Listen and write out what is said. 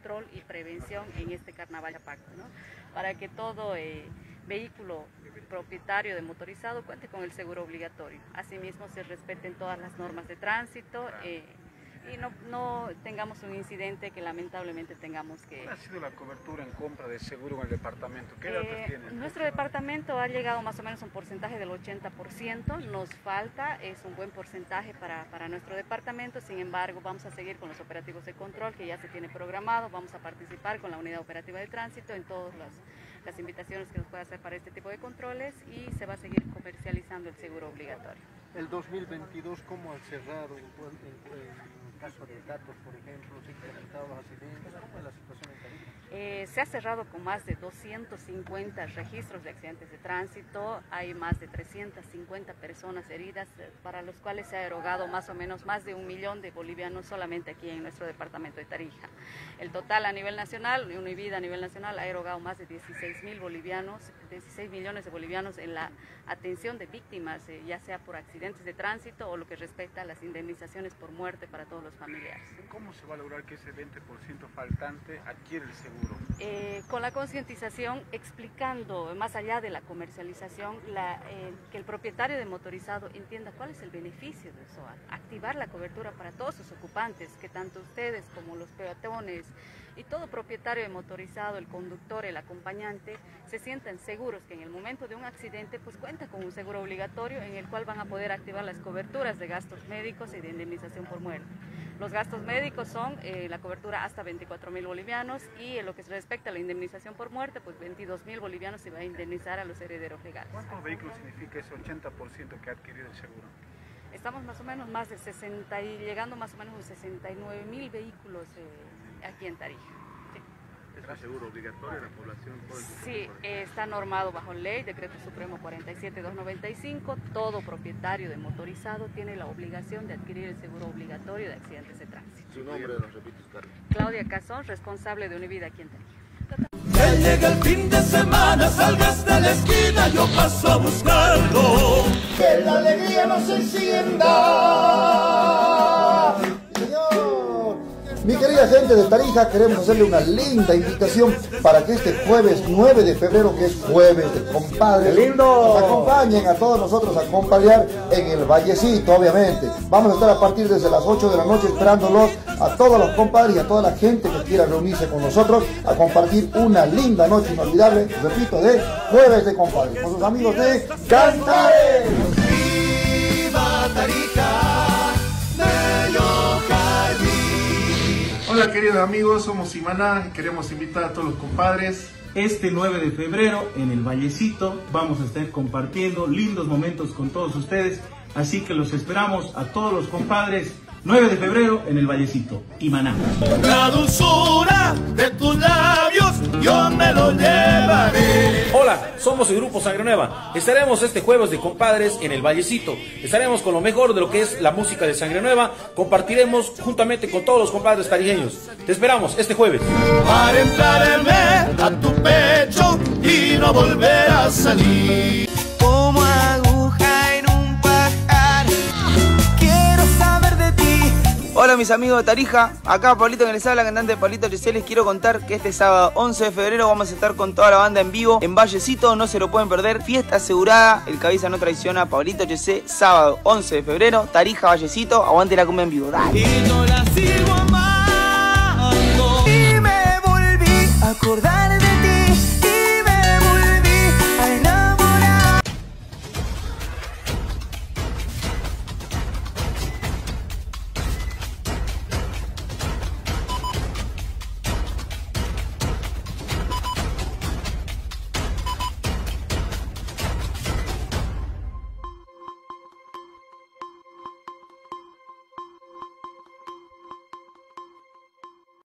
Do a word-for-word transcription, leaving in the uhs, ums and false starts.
control y prevención en este carnaval de Pacto, ¿no? Para que todo eh, vehículo propietario de motorizado cuente con el seguro obligatorio. Asimismo, se respeten todas las normas de tránsito eh, y no, no tengamos un incidente que lamentablemente tengamos que... ¿Cuál ha sido la cobertura en compra de seguro en el departamento? ¿Qué datos eh, tienen? Nuestro departamento ha llegado más o menos a un porcentaje del ochenta por ciento, nos falta, es un buen porcentaje para, para nuestro departamento. Sin embargo, vamos a seguir con los operativos de control que ya se tiene programado, vamos a participar con la unidad operativa de tránsito en todas las, las invitaciones que nos pueda hacer para este tipo de controles y se va a seguir comercializando el seguro obligatorio. El dos mil veintidós, ¿cómo ha cerrado en, en, en el caso de datos, por ejemplo? ¿Se han incrementado los accidentes? ¿Cómo es la situación en Tarija? Eh, se ha cerrado con más de doscientos cincuenta registros de accidentes de tránsito, hay más de trescientas cincuenta personas heridas, eh, para los cuales se ha erogado más o menos más de un millón de bolivianos solamente aquí en nuestro departamento de Tarija. El total a nivel nacional, Univida a nivel nacional, ha erogado más de dieciséis mil bolivianos, dieciséis millones de bolivianos en la atención de víctimas, eh, ya sea por accidentes de tránsito o lo que respecta a las indemnizaciones por muerte para todos los familiares. ¿Cómo se va a lograr que ese veinte por ciento faltante adquiere el seguro? Eh, con la concientización, explicando más allá de la comercialización, la, eh, que el propietario de motorizado entienda cuál es el beneficio de eso, activar la cobertura para todos sus ocupantes, que tanto ustedes como los peatones y todo propietario de motorizado, el conductor, el acompañante, se sientan seguros que en el momento de un accidente pues cuenta con un seguro obligatorio en el cual van a poder activar las coberturas de gastos médicos y de indemnización por muerte. Los gastos médicos son eh, la cobertura hasta veinticuatro mil bolivianos y en lo que respecta a la indemnización por muerte, pues veintidós mil bolivianos se va a indemnizar a los herederos legales. ¿Cuántos vehículos significa ese ochenta por ciento que ha adquirido el seguro? Estamos más o menos más de sesenta y llegando más o menos a sesenta y nueve mil vehículos eh, aquí en Tarija. Sí. ¿Es un seguro obligatorio la población? Sí, eh, está normado bajo ley, decreto supremo cuarenta y siete mil doscientos noventa y cinco, todo propietario de motorizado tiene la obligación de adquirir el seguro obligatorio de accidentes de tránsito. Su nombre, nos repites, Carlos. Claudia Cazón, responsable de Univida aquí en Tarija. Que llega el fin de semana, salgas de la esquina, yo paso a buscarlo. Que la alegría nos encienda. Señor, mi querida gente de Tarija, queremos hacerle una linda invitación para que este jueves nueve de febrero, que es jueves de compadres, lindo! nos acompañen a todos nosotros a compadrear en el Vallecito, obviamente. Vamos a estar a partir desde las ocho de la noche esperándolos a todos los compadres y a toda la gente que quiera reunirse con nosotros a compartir una linda noche inolvidable, repito, de jueves de compadres, con sus amigos de Cantares. ¡Viva Tarija! ¡Bello jardín! Hola queridos amigos, somos Imaná y queremos invitar a todos los compadres. Este nueve de febrero en el Vallecito vamos a estar compartiendo lindos momentos con todos ustedes, así que los esperamos a todos los compadres. nueve de febrero en el Vallecito, Imaná. La dulzura de tus labios yo me lo llevaré. Hola, somos el grupo Sangre Nueva. Estaremos este jueves de compadres en el Vallecito. Estaremos con lo mejor de lo que es la música de Sangre Nueva. Compartiremos juntamente con todos los compadres tarijeños. Te esperamos este jueves. Para entrarme a tu pecho y no volver a salir. Como aguja en un pajar, quiero saber de ti. Hola mis amigos de Tarija, acá Pablito que les habla, cantante Pablito Yesé. Les quiero contar que este sábado once de febrero vamos a estar con toda la banda en vivo en Vallecito, no se lo pueden perder, fiesta asegurada, el cabeza no traiciona, Pablito Yesé, sábado once de febrero, Tarija, Vallecito, aguante la cumbia en vivo, dale. Y no la sirvo